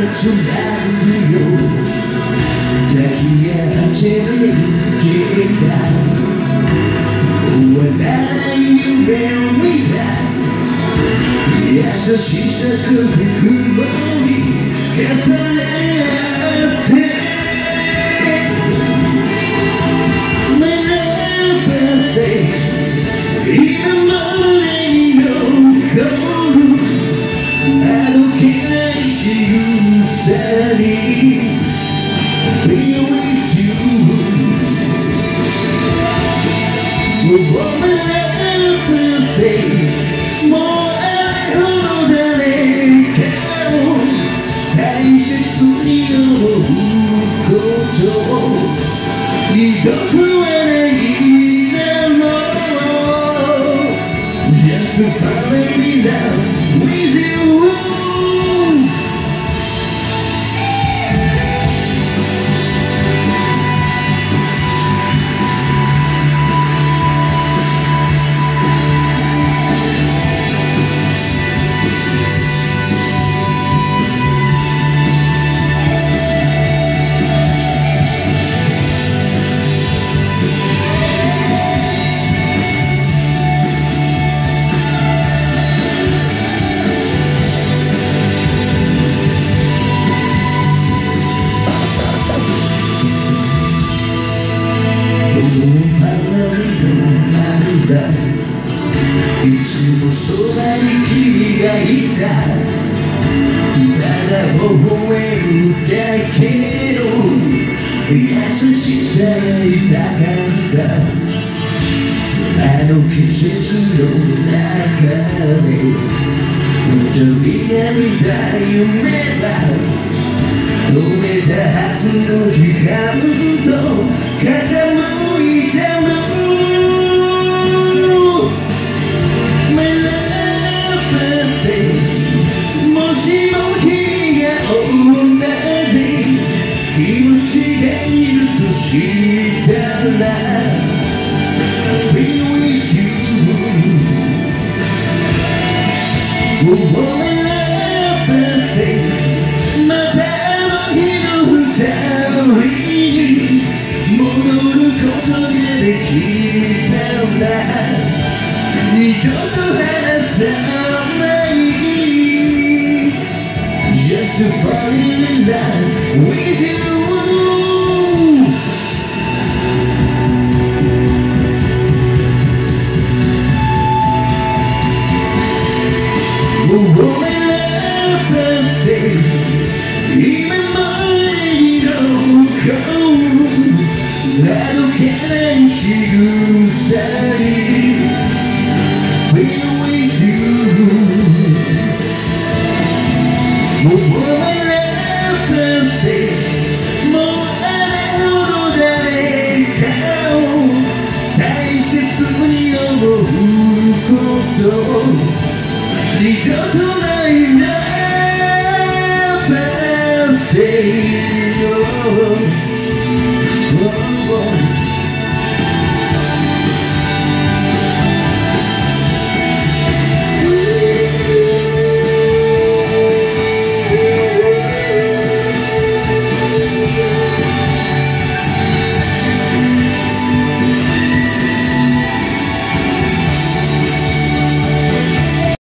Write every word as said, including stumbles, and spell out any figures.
つなぐよ抱き合って消えた終わらない夢を見た優しさと雲に重ね合って My love birthday 今までに残るあどけない仕草に Be with you Oh my love birthday もうあれほど誰かを大切に思うこと二度とはないだろう Just to fall in love with youいつもそばに君がいたただ微笑むだけの優しさがいたかったあの季節の中で本当に涙夢は止めたはずの時間と傾いたのもしも君が同じ気持ちがいるとしたら Be with you Oh my love birthday またあの日の二人に戻ることができたら二度と話さない Just to fall in love with you Oh my love birthday 今までに残るあどけない仕草に Be with you Oh my love birthday もうあれほど誰かを大切に思うこと二度とない Love birthday Oh, oh, oh.